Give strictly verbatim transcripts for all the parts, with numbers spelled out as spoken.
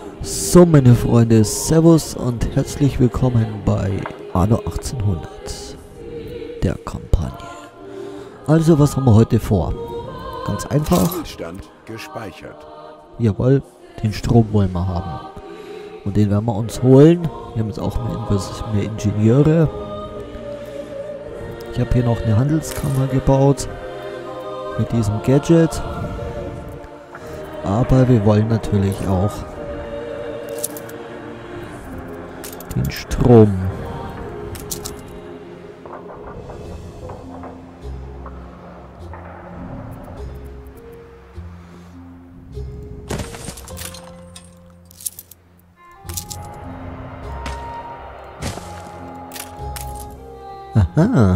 So, meine Freunde, Servus und herzlich willkommen bei Anno achtzehnhundert, der Kampagne. Also, was haben wir heute vor? Ganz einfach. Spielstand gespeichert. Jawohl, den Strom wollen wir haben. Und den werden wir uns holen. Wir haben jetzt auch mehr, mehr Ingenieure. Ich habe hier noch eine Handelskammer gebaut. Mit diesem Gadget. Aber wir wollen natürlich auch den Strom. Aha.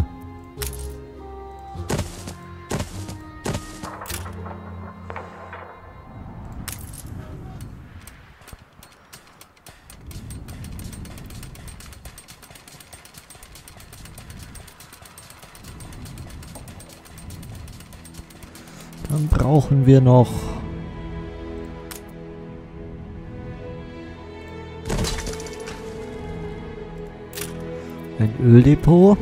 Dann brauchen wir noch ein Öldepot.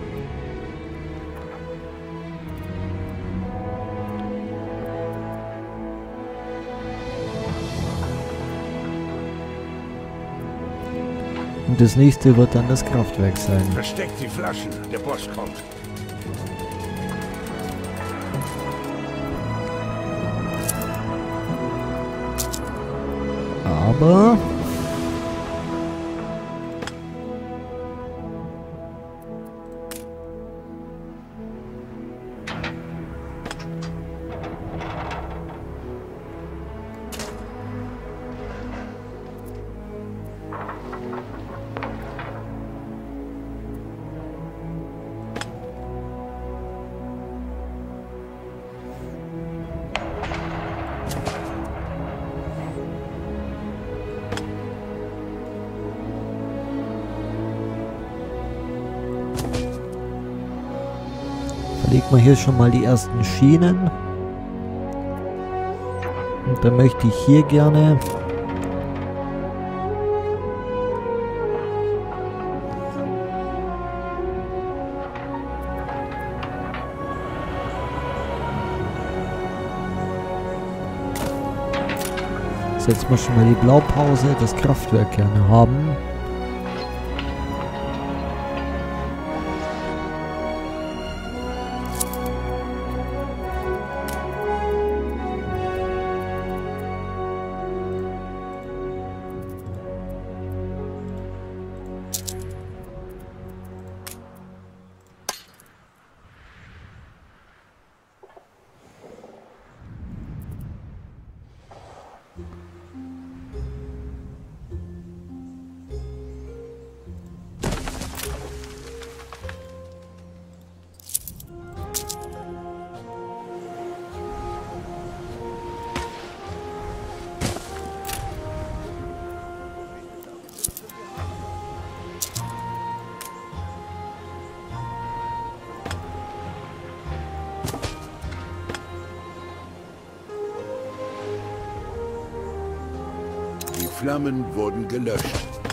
Und das nächste wird dann das Kraftwerk sein. Versteckt die Flaschen, der Boss kommt. Aber legen wir hier schon mal die ersten Schienen. Und dann möchte ich hier gerne setzen wir schon mal die Blaupause, das Kraftwerk gerne haben. Die Flammen wurden gelöscht.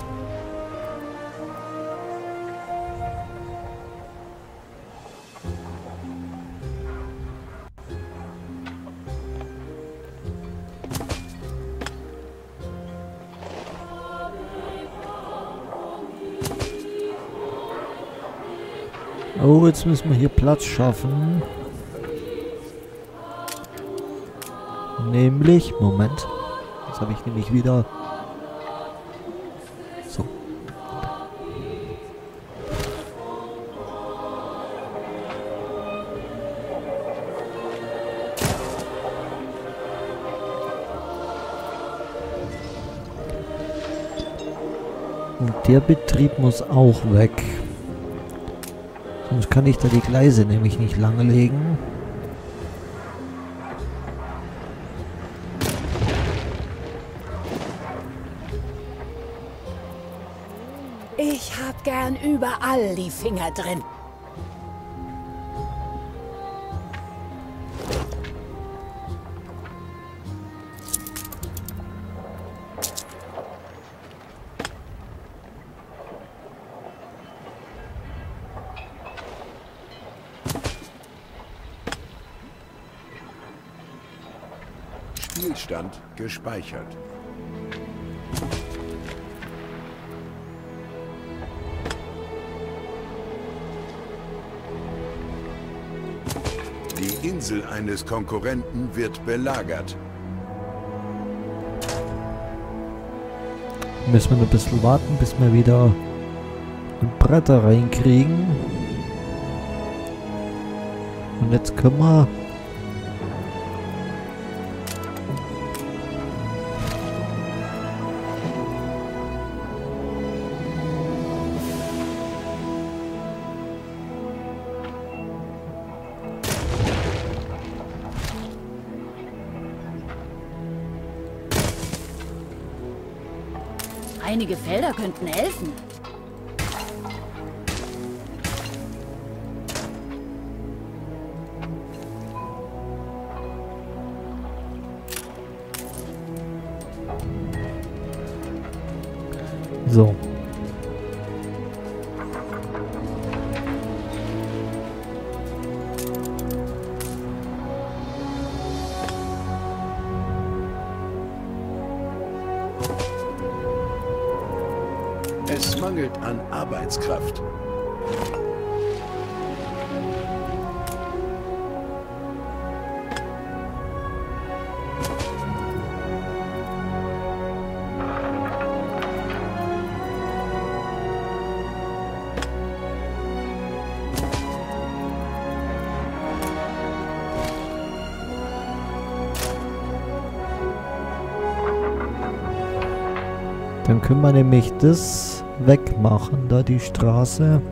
Oh, jetzt müssen wir hier Platz schaffen. Nämlich, Moment. Jetzt habe ich nämlich wieder... So. Und der Betrieb muss auch weg. Sonst kann ich da die Gleise nämlich nicht lange legen. Ich hab gern überall die Finger drin. Spielstand gespeichert. Die Insel eines Konkurrenten wird belagert. Müssen wir noch ein bisschen warten, bis wir wieder Bretter reinkriegen. Und jetzt können wir Einige Felder könnten helfen. so. Es mangelt an Arbeitskraft. Dann können wir nämlich das wegmachen, da die Straße.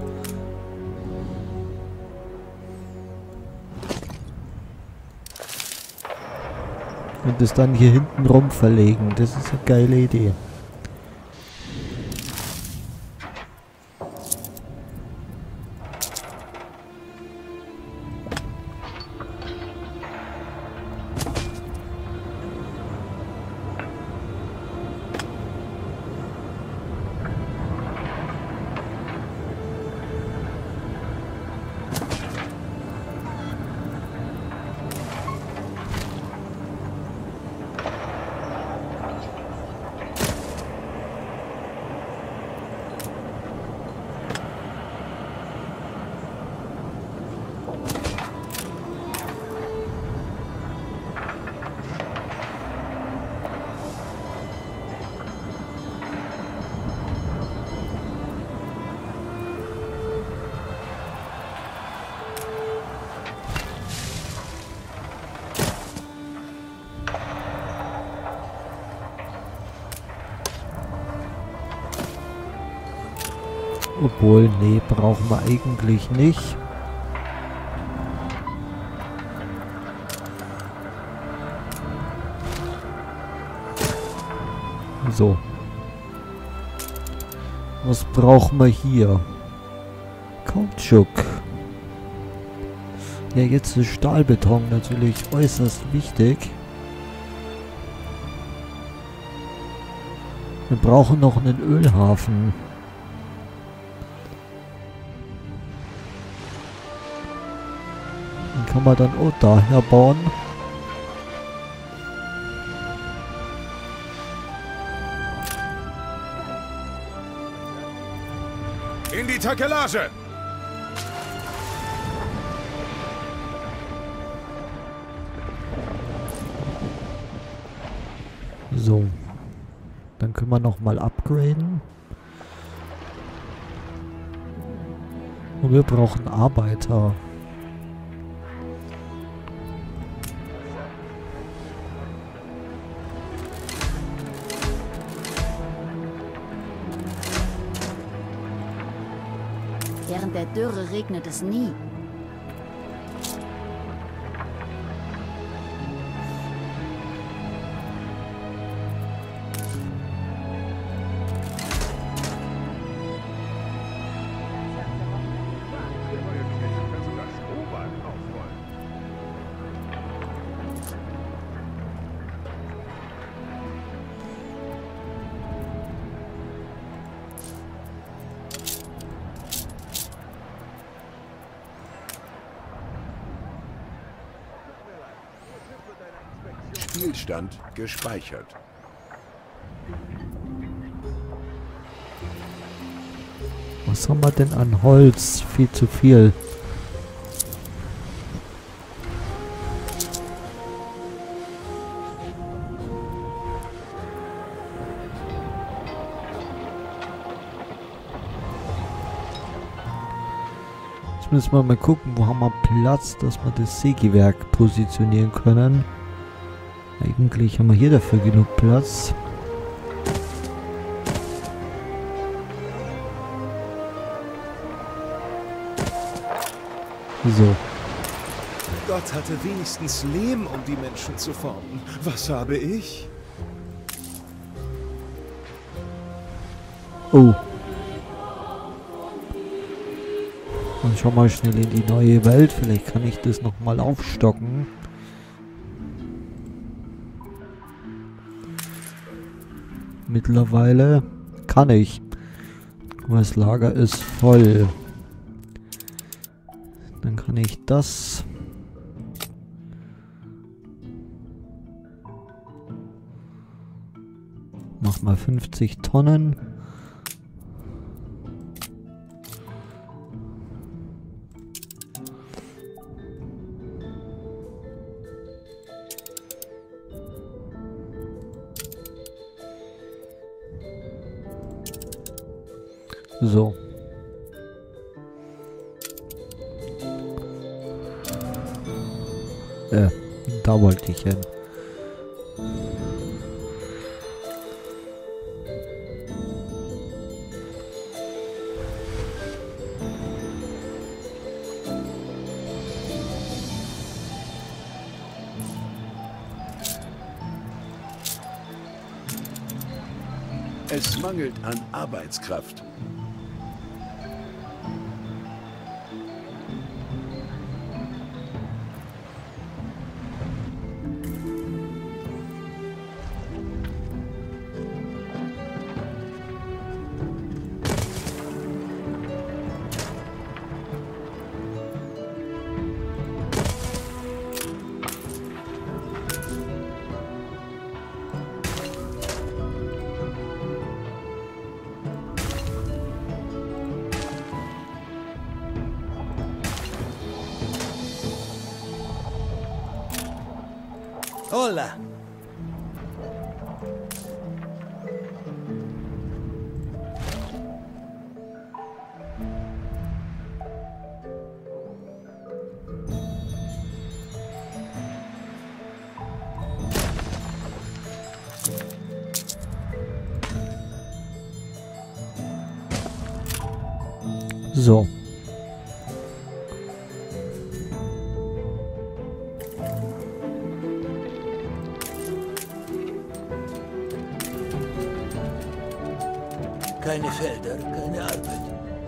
Und das dann hier hinten rum verlegen. Das ist eine geile Idee. Obwohl, nee, brauchen wir eigentlich nicht. So. Was brauchen wir hier? Kautschuk. Ja, jetzt ist Stahlbeton natürlich äußerst wichtig. Wir brauchen noch einen Ölhafen. Den kann man dann auch daher bauen. In die Takelage! So. Dann können wir noch mal upgraden. Und wir brauchen Arbeiter. Während der Dürre regnet es nie. Spielstand gespeichert. Was haben wir denn an Holz? Viel zu viel. Jetzt müssen wir mal gucken, wo haben wir Platz, dass wir das Sägewerk positionieren können. Eigentlich haben wir hier dafür genug Platz. So. Gott hatte wenigstens Lehm, um die Menschen zu formen. Was habe ich? Oh. Und schau mal schnell in die neue Welt. Vielleicht kann ich das nochmal aufstocken. Mittlerweile kann ich. Das Lager ist voll. Dann kann ich das. Mach mal fünfzig Tonnen. So. Äh, da wollte ich hin. Es mangelt an Arbeitskraft. Hola! So. Keine Felder, keine Arbeit.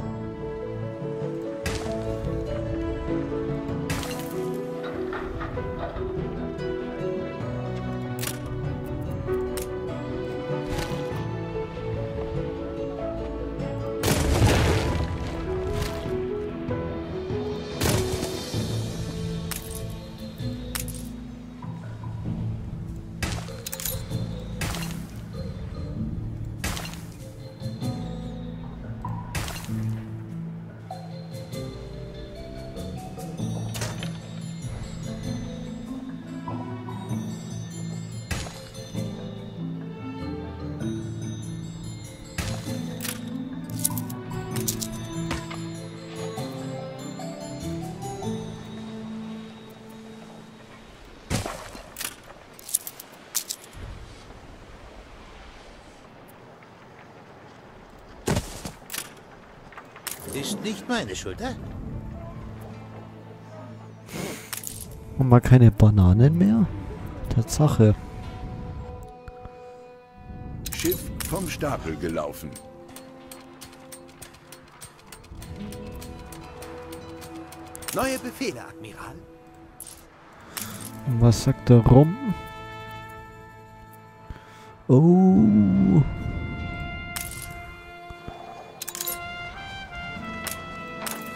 Ist nicht meine Schuld, hä? Haben wir keine Bananen mehr? Tatsache. Schiff vom Stapel gelaufen. Neue Befehle, Admiral. Und was sagt der Rum? Oh.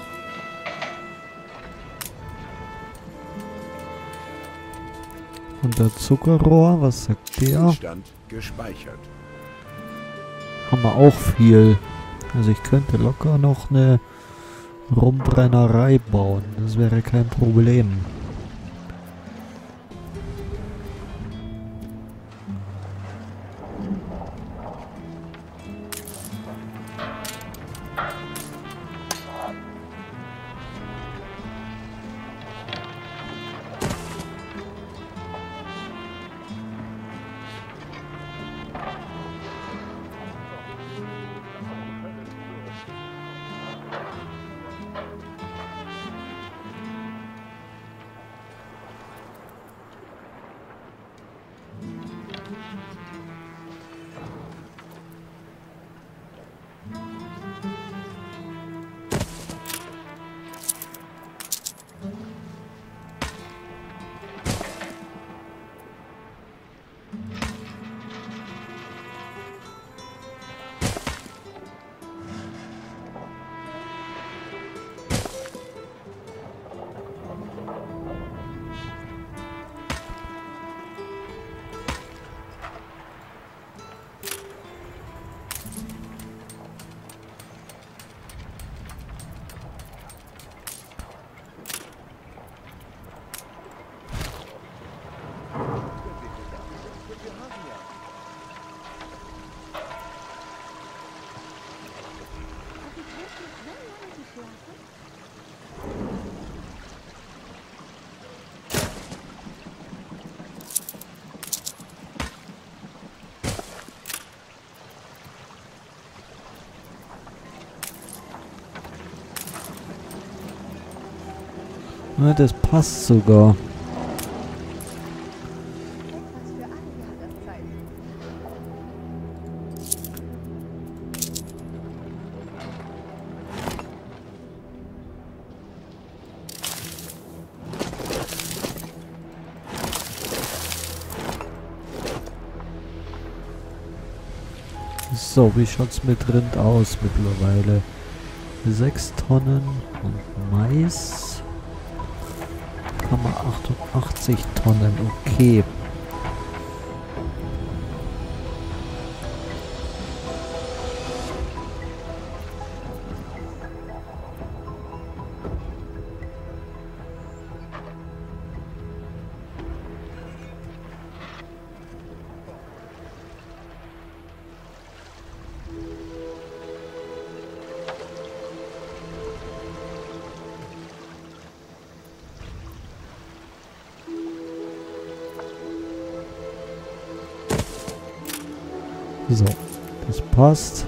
Von Und der Zuckerrohr, was sagt der? Zustand gespeichert. Haben wir auch viel. Also ich könnte locker noch eine Rumbrennerei bauen. Das wäre kein Problem. Ja, das passt sogar. So, wie schaut's mit Rind aus mittlerweile? sechs Tonnen und Mais. Kann man achtundachtzig Tonnen, okay. So, das passt.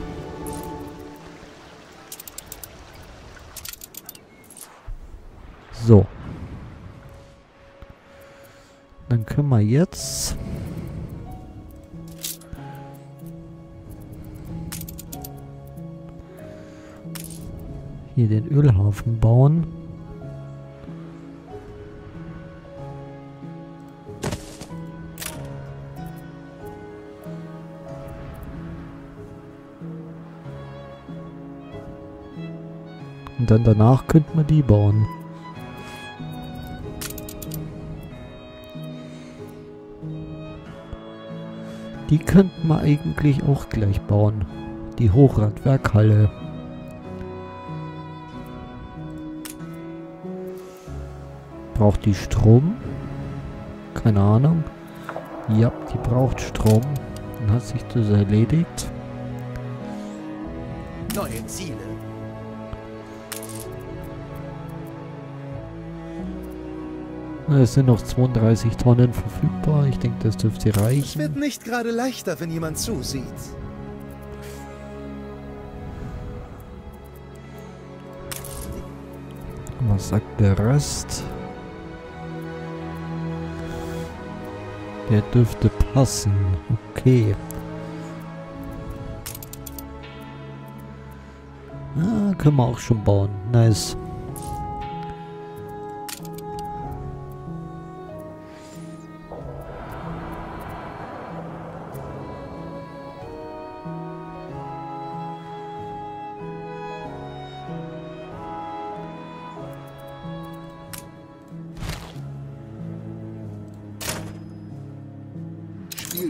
So. Dann können wir jetzt hier den Ölhafen bauen. Und dann danach könnte man die bauen. Die könnten wir eigentlich auch gleich bauen. Die Hochradwerkhalle. Braucht die Strom? Keine Ahnung. Ja, die braucht Strom. Dann hat sich das erledigt. Neue Ziele. Es sind noch zweiunddreißig Tonnen verfügbar. Ich denke, das dürfte Es reichen. wird nicht gerade leichter, wenn jemand zusieht. Was sagt der Rest? Der dürfte passen. Okay. Ah, können wir auch schon bauen. Nice.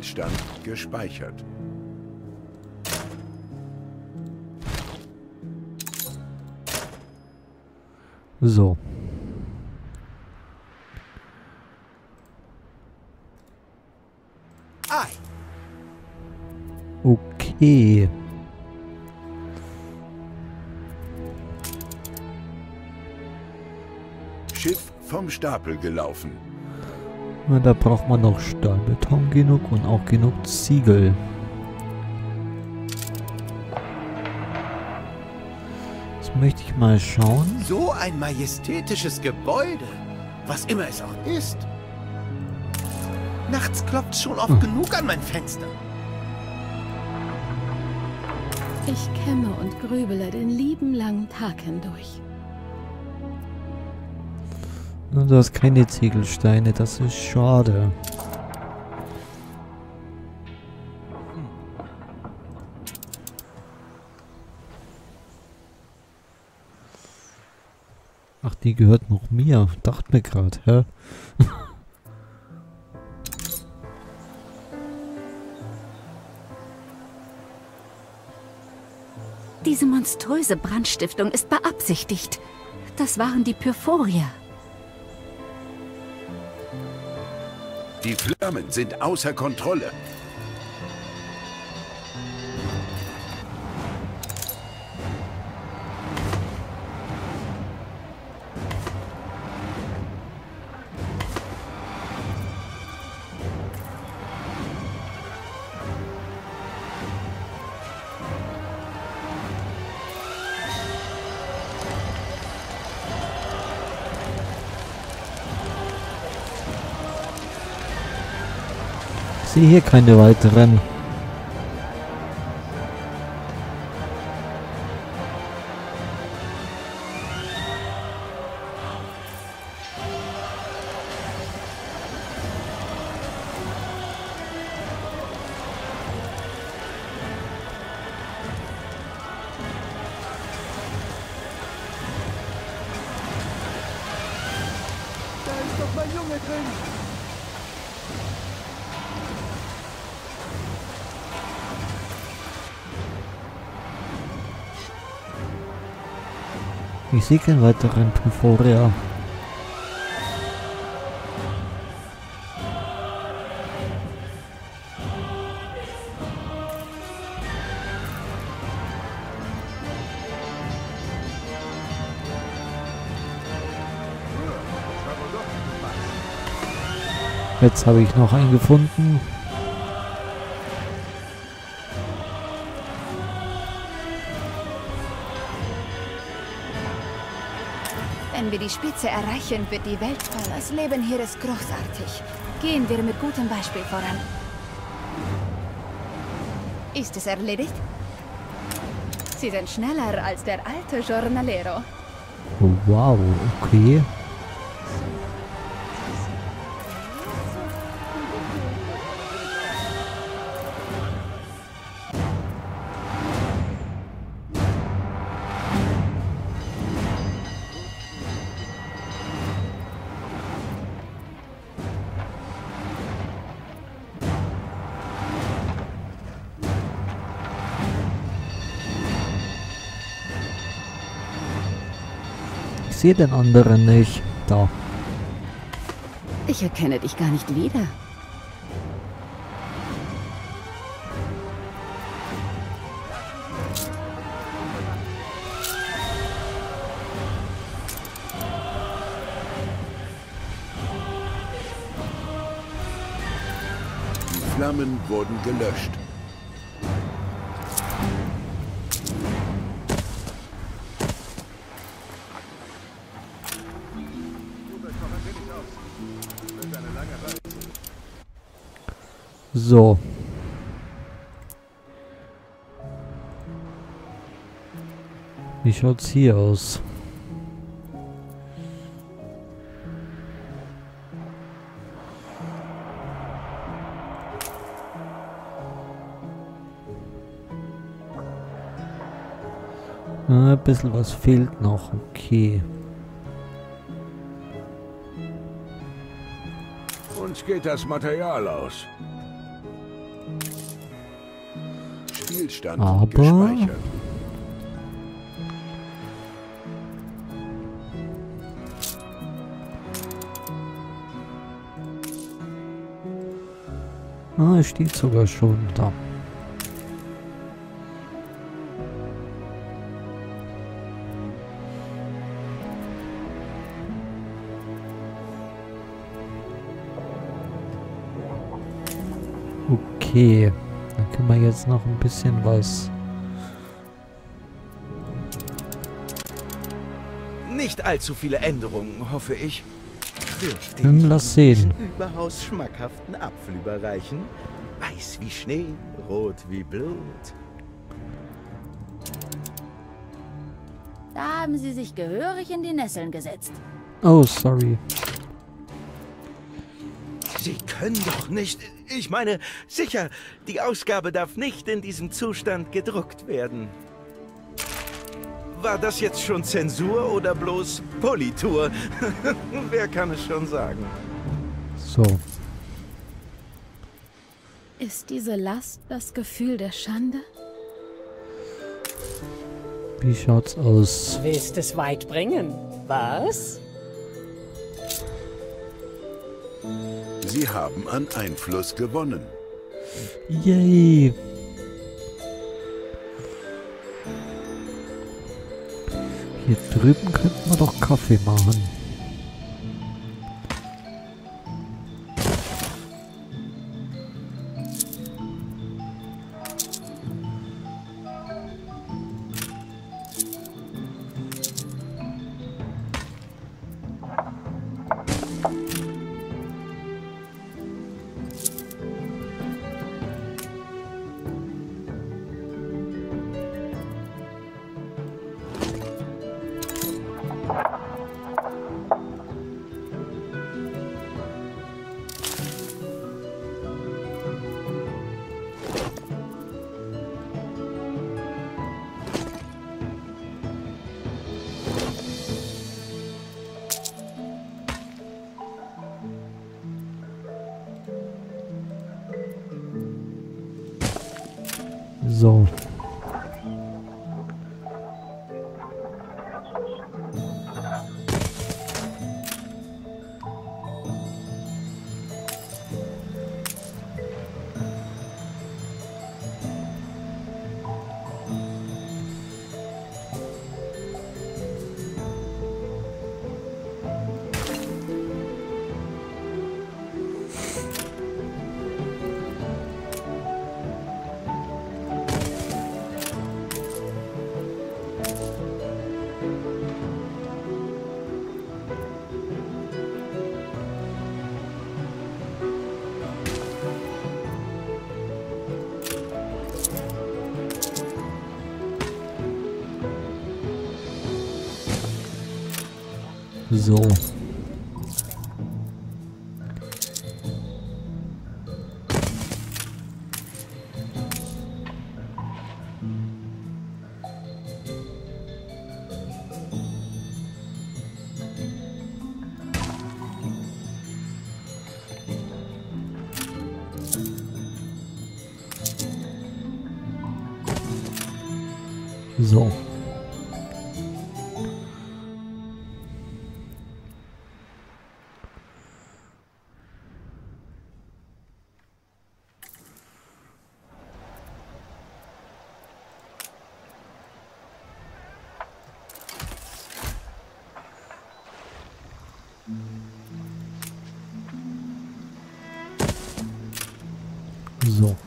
Spielstand gespeichert. So. Ei. Okay. Schiff vom Stapel gelaufen. Na, da braucht man noch Stahlbeton genug und auch genug Ziegel. Jetzt möchte ich mal schauen. So ein majestätisches Gebäude, was immer es auch ist. Nachts klopft schon oft Hm. genug an mein Fenster. Ich kämme und grübele den lieben langen Tag hindurch. Na, du hast keine Ziegelsteine, das ist schade. Ach, die gehört noch mir. Dachte mir gerade, hä? Diese monströse Brandstiftung ist beabsichtigt. Das waren die Pyrphorier. Die Flammen sind außer Kontrolle. Ich sehe hier keine weiteren. Da ist doch mein Junge drin. Ich sehe keinen weiteren Pyrphorier. Jetzt habe ich noch einen gefunden. Wenn wir die Spitze erreichen, wird die Welt voll. Das Leben hier ist großartig. Gehen wir mit gutem Beispiel voran. Ist es erledigt? Sie sind schneller als der alte Jornalero. Wow, okay. Ich sehe den anderen nicht. Da. Ich erkenne dich gar nicht wieder. Die Flammen wurden gelöscht. So. Wie schaut's hier aus? Ah, ein bisschen was fehlt noch. Okay. Uns geht das Material aus. Spielstand Aber gespeichert. Ah, es steht sogar schon da. Okay, dann können wir jetzt noch ein bisschen was. Nicht allzu viele Änderungen, hoffe ich. Hm, lass sehen. Überaus schmackhaften Apfel überreichen. Weiß wie Schnee, rot wie Blut. Da haben Sie sich gehörig in die Nesseln gesetzt. Oh, sorry. Sie können doch nicht... Ich meine, sicher, die Ausgabe darf nicht in diesem Zustand gedruckt werden. War das jetzt schon Zensur oder bloß Politur? Wer kann es schon sagen? So. Ist diese Last das Gefühl der Schande? Wie schaut's aus? Willst es weit bringen? Was? Sie haben an Einfluss gewonnen. Yay! Hier drüben könnten wir doch Kaffee machen. So. So. So. So.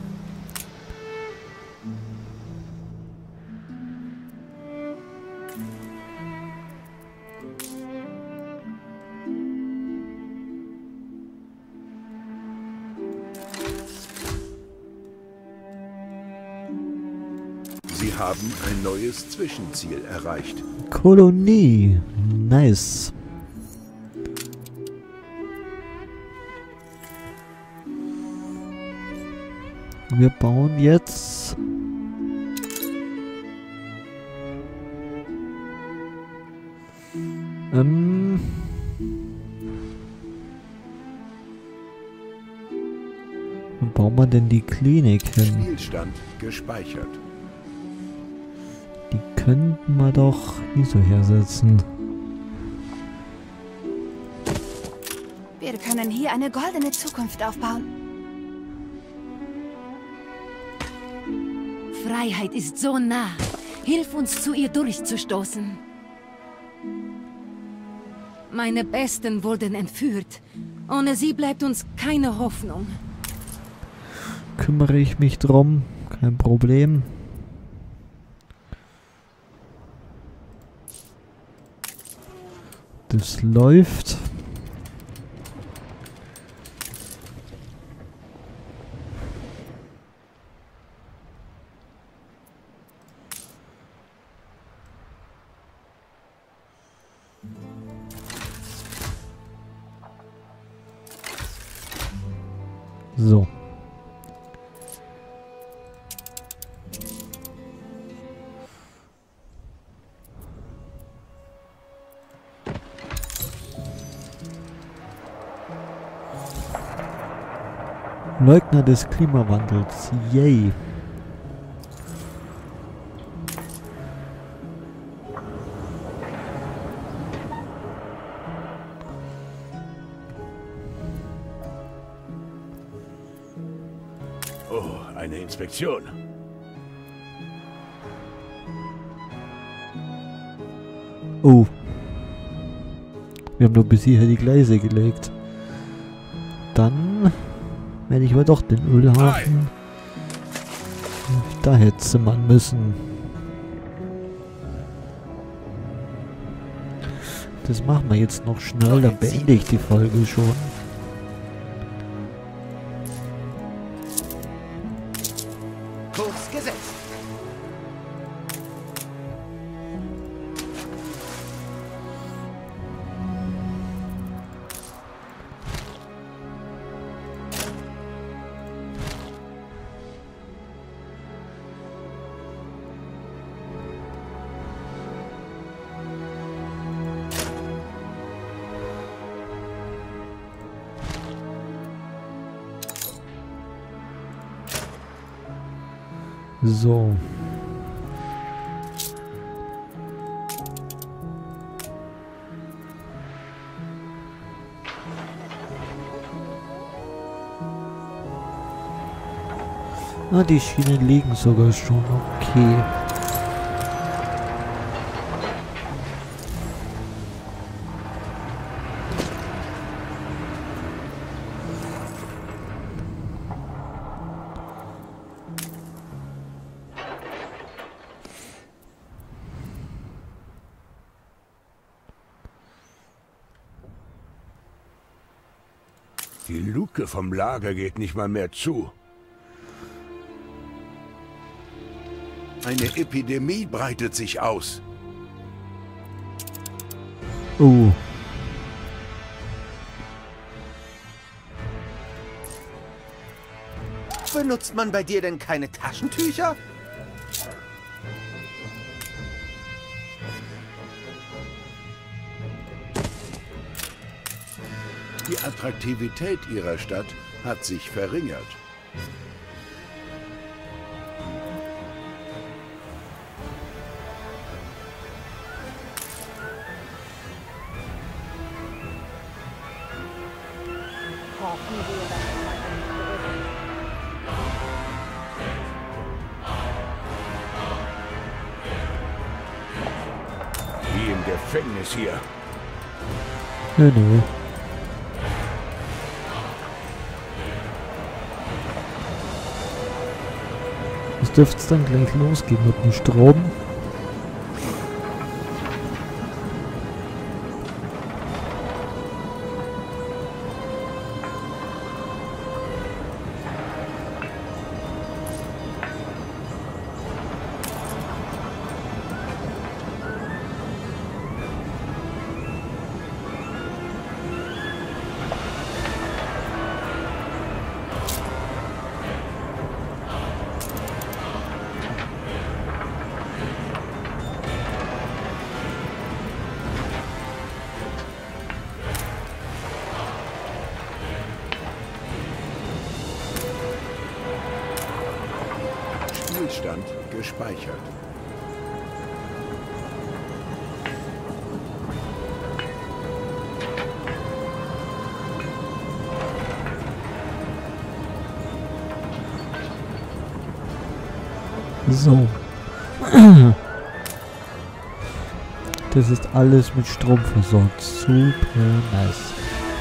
Sie haben ein neues Zwischenziel erreicht. Kolonie. Nice. Wir bauen jetzt ähm Wo bauen wir denn die Klinik hin? Spielstand gespeichert. Die könnten wir doch hier so hersetzen. Wir können hier eine goldene Zukunft aufbauen. Freiheit ist so nah. Hilf uns, zu ihr durchzustoßen. Meine Besten wurden entführt. Ohne sie bleibt uns keine Hoffnung. Kümmere ich mich drum. Kein Problem. Das läuft. So. Leugner des Klimawandels. Yay. Oh, eine Inspektion. Oh. Wir haben nur bis hierher die Gleise gelegt. Dann werde ich aber doch den Ölhafen da hätte zimmern müssen. Das machen wir jetzt noch schnell, dann beende ich die Folge schon. Kurs gesetzt. So. Ah, die Schienen liegen sogar schon. Okay. Die Luke vom Lager geht nicht mal mehr zu. Eine Epidemie breitet sich aus. Oh. Benutzt man bei dir denn keine Taschentücher? Die Attraktivität ihrer Stadt hat sich verringert. Wie im Gefängnis hier. Nö, nö. Jetzt dürfte es dann gleich losgehen mit dem Strom. Spielstand gespeichert. So. Das ist alles mit Strom versorgt. Super nice.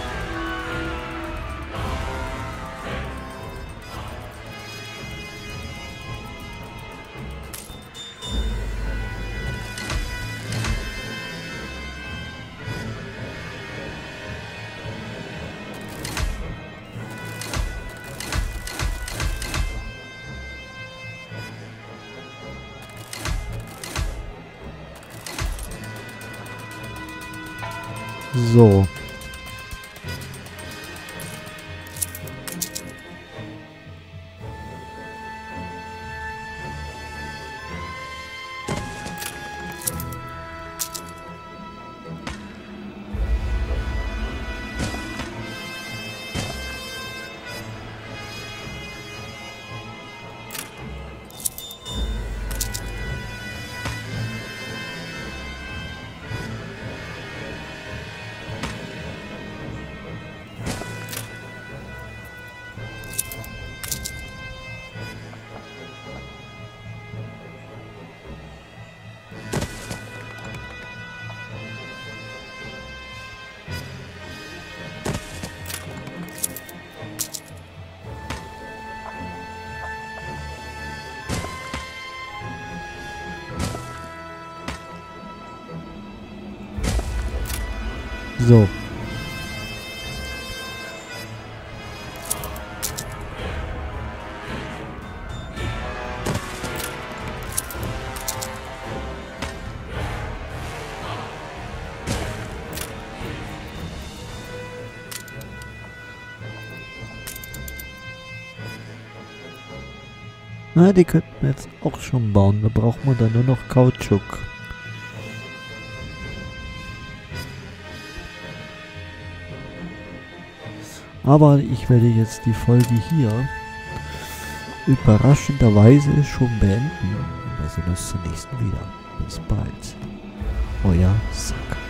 So. So. Na, die könnten wir jetzt auch schon bauen. Da braucht man dann nur noch Kautschuk. Aber ich werde jetzt die Folge hier überraschenderweise schon beenden. Wir sehen uns zum nächsten wieder. Bis bald. Euer Sack.